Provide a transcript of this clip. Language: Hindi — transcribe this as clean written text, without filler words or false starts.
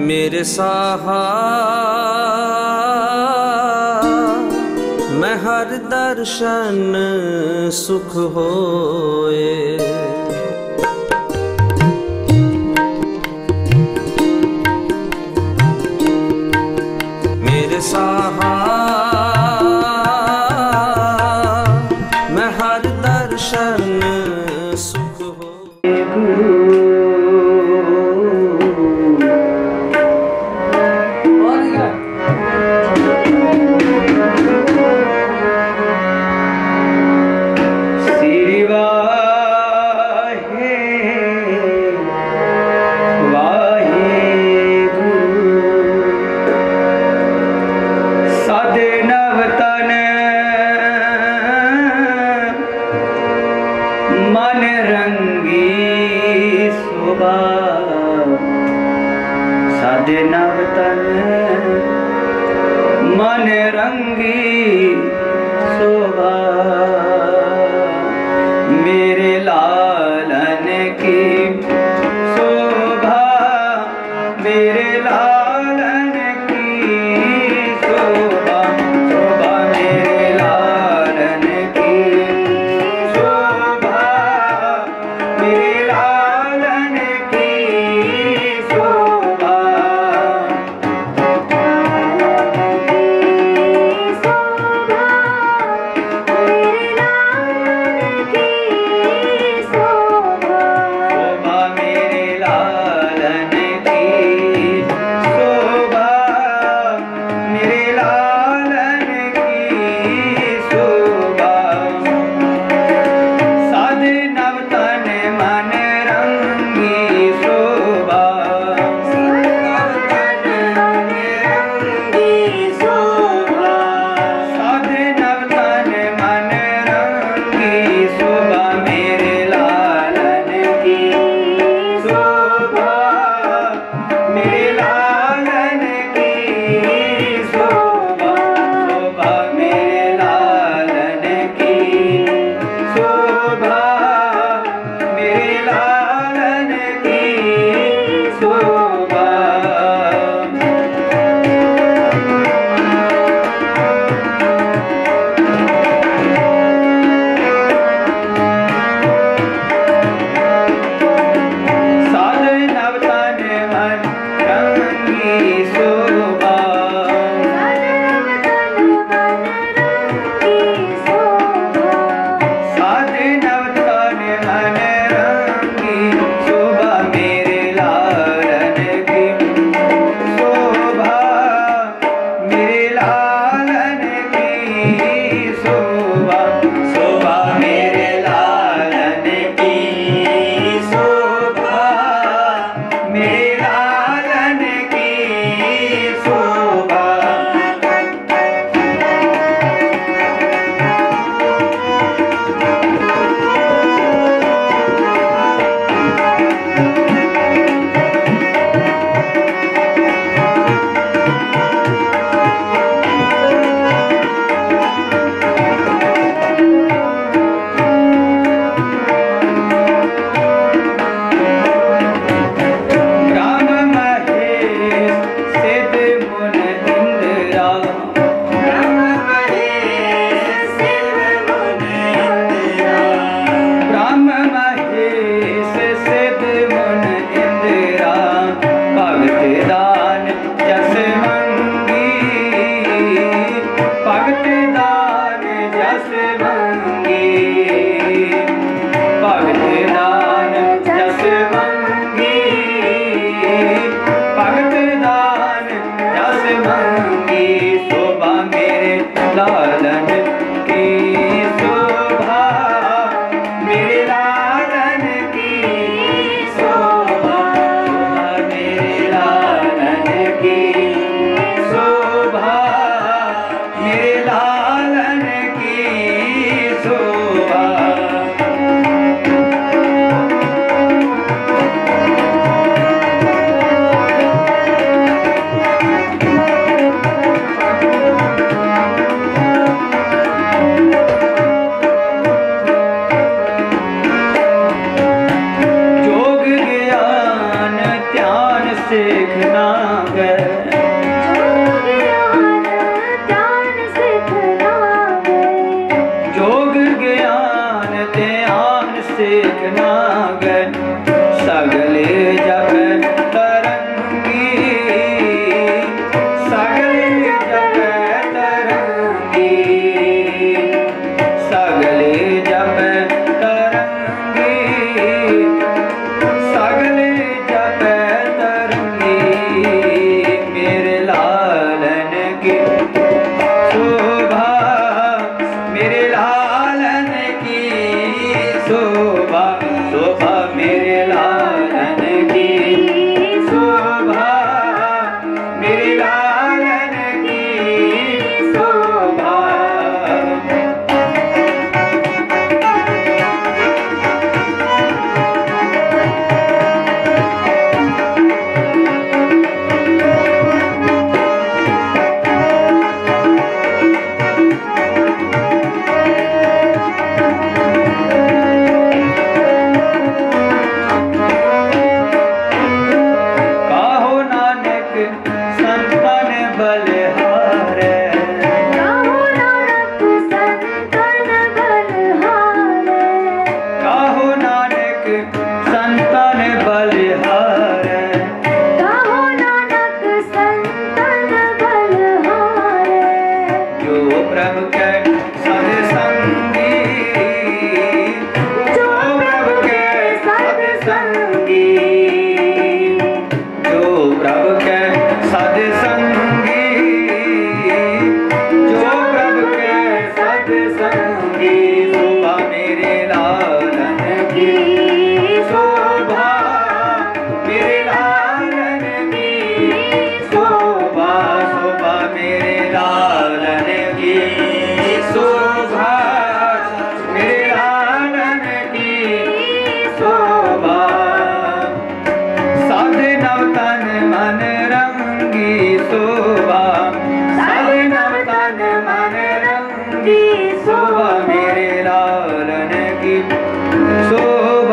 मेरे साहा मैं हर दर्शन सुख होए। मेरे साहा मैं हर दर्शन सुख होए। मन रंगी शोभा साधे नव तन मन रंगी शोभा मेरे लालन की शोभा मेरे लालन की शोभा शोभा मेरे लालन की प्रभु के सत्संगी, जो प्रभु के सत्संगी, जो प्रभु के सत्संगी, जो प्रभु के सत्संगी। शोभा मेरे लालन की, शोभा मेरे लालन की, शोभा शोभा मेरे लालन की, शोभा मेरे लालन की, शोभा। साधे नव तन मन रंगी शोभा, साधे नव तन मन रंगी शोभा मेरे लालन की, शोभा